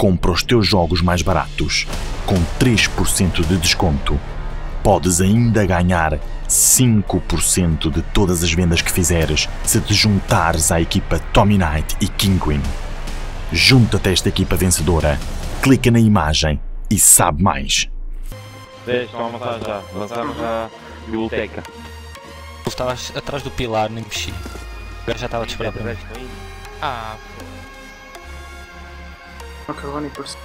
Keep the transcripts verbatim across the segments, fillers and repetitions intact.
compra os teus jogos mais baratos com três por cento de desconto, podes ainda ganhar cinco por cento de todas as vendas que fizeres se te juntares à equipa Tommy Knight e Kinguin. Junta-te a esta equipa vencedora, clica na imagem e sabe mais. Deixa, vamos lançar já. Lançamos já a biblioteca. Eu estava atrás do pilar, nem mexi. Agora já estava a te esperar para mim. Ah, Macaroni por cima.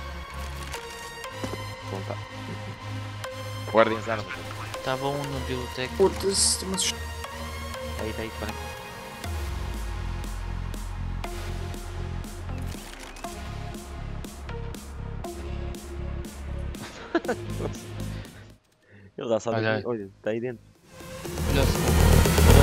Então tá. Guardem as armas. estava um na biblioteca. Foda-se, mas. Aí, daí, para. Ele já sabe. Olha aí. Olha, está aí dentro. Olha,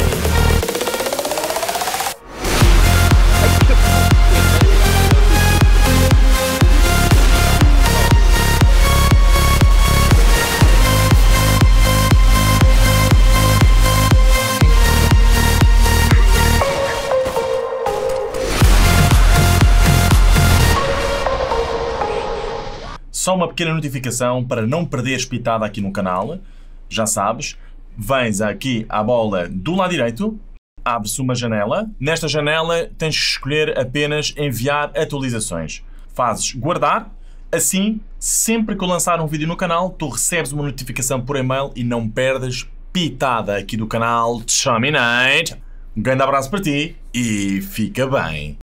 Só uma pequena notificação para não perderes pitada aqui no canal. Já sabes, vens aqui à bola do lado direito, abre-se uma janela. Nesta janela tens que escolher apenas enviar atualizações. Fazes guardar, assim, sempre que eu lançar um vídeo no canal, tu recebes uma notificação por e-mail e não perdes pitada aqui do canal Tommy Knight. Um grande abraço para ti e fica bem.